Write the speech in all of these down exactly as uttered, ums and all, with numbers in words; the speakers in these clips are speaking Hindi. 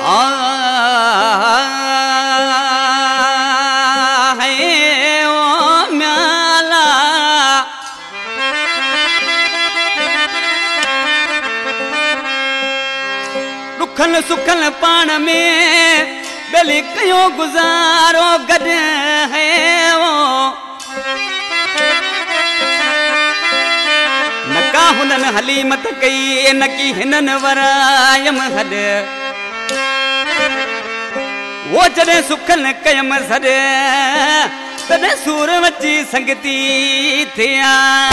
दुखन सुखन पान में गली कयो गुजारो गड है वो नका हुनन हलीमत कई नकी हिनन वरायम हद वो जॾहिं सुखन कयम सॾ तॾहिं सूर वची संगती थिया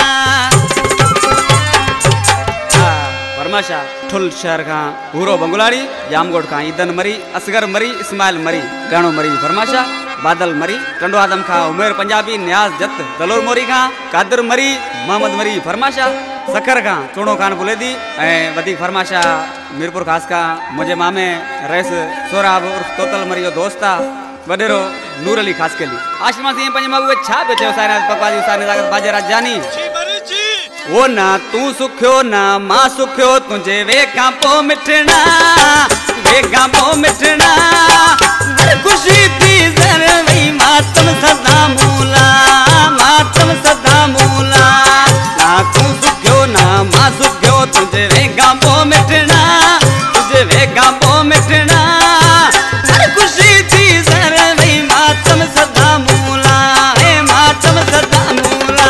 फरमाशा ठुल शहर का पूरो बंगुलाड़ी जामगोड़ का ईदन मरी असगर मरी इस्माइल मरी गानो मरी फरमाशा बादल मरी टंडो आदम का उमेर पंजाबी न्याज जत दलोर मोरी का कादर मरी मोहम्मद मरी फरमाशा सखर का चूड़ो खान बुलेदी ए वदी फरमाशा मीरपुर खास का मुझे मामे रईस सोराब उर्फ तोतल मरी जो दोस्ता वडेरो नूर अली खास के लिए आश्रमा से पंज मगु छा पे चयो सारा पकवादी साने लागत बाजे राजानी वो ना तू सुखियो ना मां सुखियो तुझे वेखा पो मिठना वेखा पो मिठना खुशी थी जर वही मातम सदा मूला मातम सदा मूला ना तू सुखियो ना मां सुखियो तुझे वेखा पो मिठना तुझे वेखा पो मिठना खुशी थी जर वही मातम सदा मूला हे मातम सदा मूला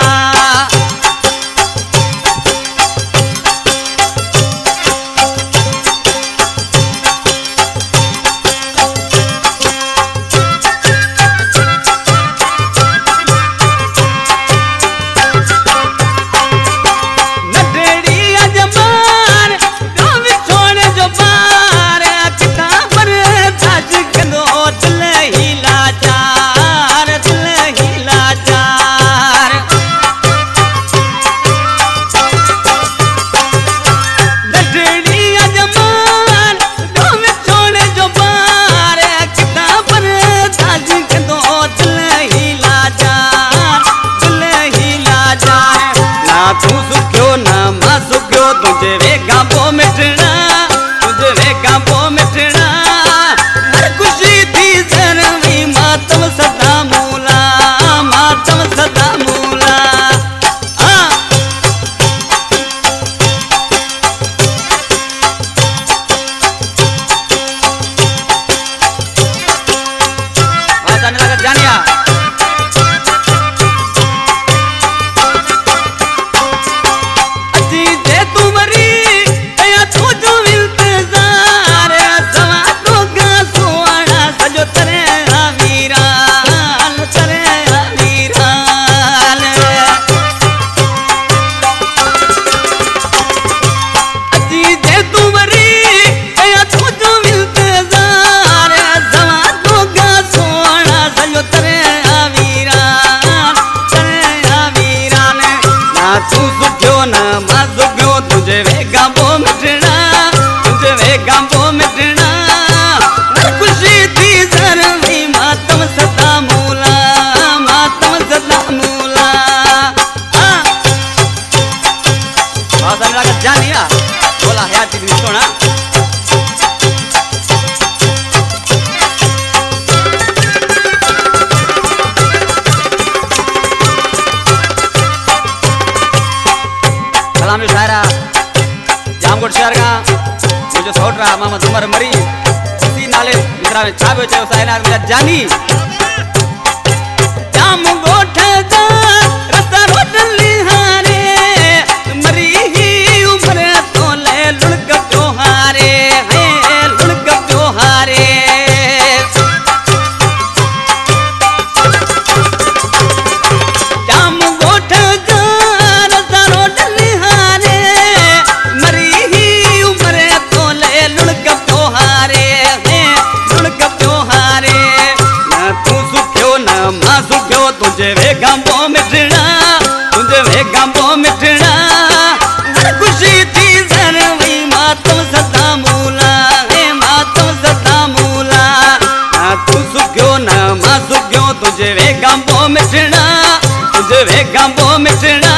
जामगोड़ शहर का मुझे सौट रहा मोहम्मद उमर मरी उसी नाले मित्रा में छापे चयो साइना मुझे जानी जामगोड़ का रस्ता रोटन लिहारे मरी ही उम्र तो ले लुड़क त्योहारे है लुड़क त्योहारे तुझे वेखा पो मिठना तुझे वेखा पो मिठना खुशी थी जर वही मातम सदा मूला हे मातम सदा मूला तू सुखियो ना मां सुखियो तुझे वेखा पो मिठना तुझे वेखा पो मिठना